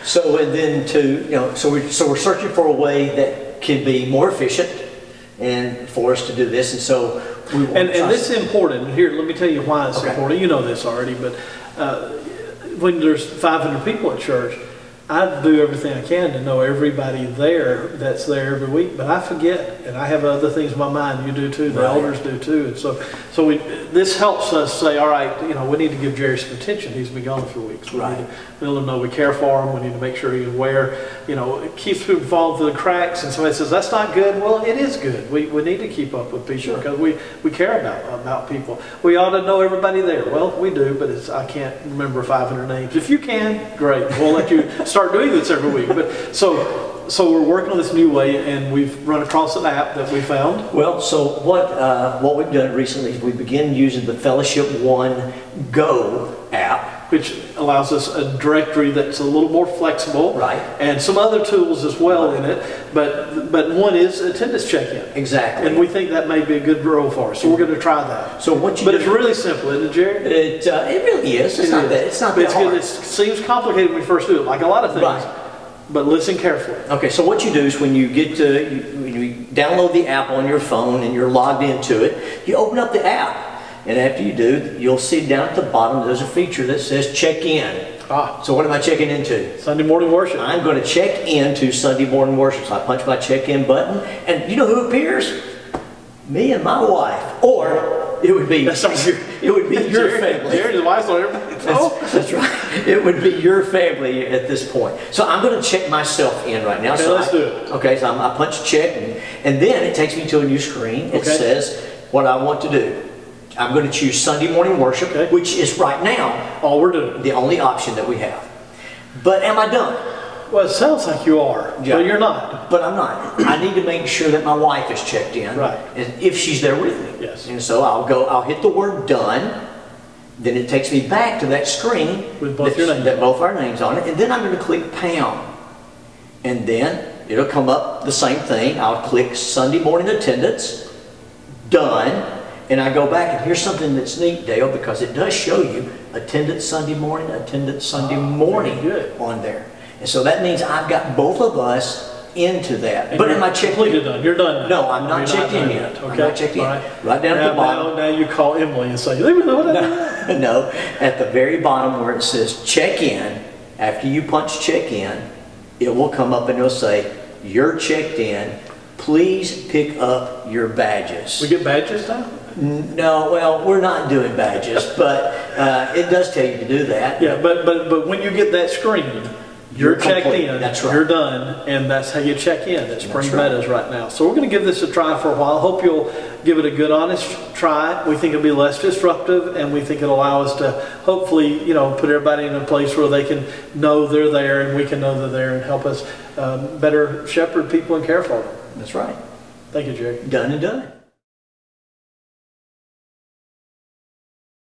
So and then so we're searching for a way that can be more efficient and for us to do this, and so we want and this is important. Here, let me tell you why it's important. You know this already, but when there's 500 people at church, I do everything I can to know everybody there that's there every week, but I forget, and I have other things in my mind. You do too. The elders do too, and so this helps us say, all right, we need to give Jerry some attention. He's been gone a few weeks. We need to let him know we care for him. We need to make sure he's aware. It keeps people falling through the cracks, and somebody says that's not good. Well, it is good. We need to keep up with people because we care about people. We ought to know everybody there. Well, we do, but I can't remember 500 names. If you can, great. We'll let you start doing this every week. But so we're working on this new way, and we've run across an app that we found. Well, so what we've done recently is we began using the Fellowship One Go app, which allows us a directory that's a little more flexible, and some other tools as well in it. But one is attendance check-in. Exactly. And we think that may be a good role for us, so we're going to try that. So what you do, it's really simple, isn't it, Jerry? It really is. It's not that hard. It seems complicated when we first do it, like a lot of things. But listen carefully. Okay, so what you do is when you get when you download the app on your phone and you're logged into it, you open up the app. And after you do, you'll see down at the bottom there's a feature that says check in. So what am I checking into? Sunday morning worship. I'm going to check into Sunday morning worship. So I punch my check in button, and you know who appears? Me and my wife. Or it would be your family. Jerry's wife's on everybody. That's right. It would be your family at this point. So I'm going to check myself in right now. Okay, so let's do it. Okay, so I punch check, and then it takes me to a new screen. It says what I want to do. I'm going to choose Sunday morning worship, which is right now all we're doing. The only option that we have. But am I done? Well, it sounds like you are, but you're not. But I'm not. I need to make sure that my wife is checked in, and if she's there with me. Yes. And so I'll hit the word done. Then it takes me back to that screen with both your names, both our names on it, and then I'm going to click pound, and then it'll come up the same thing. I'll click Sunday morning attendance, done. And I go back, and here's something that's neat, Dale, because it does show you attendance Sunday morning on there. And so that means I've got both of us into that. But am I checked in? Done. You're done now. No, I'm not checked in yet. Okay. I'm not checked in. Right down at the bottom. Now you call Emily and say, no, at the very bottom where it says check in, after you punch check in, it will come up and it'll say, you're checked in. Please pick up your badges. We get badges now? No, well, we're not doing badges, but it does tell you to do that. Yeah, but when you get that screen, you're checked in, that's right. You're done, and that's how you check in at Spring Meadows right now. So we're going to give this a try for a while. Hope you'll give it a good, honest try. We think it'll be less disruptive, and we think it'll allow us to hopefully, put everybody in a place where they can know they're there, and we can know they're there, and help us better shepherd people and care for them. That's right. Thank you, Jerry. Done and done.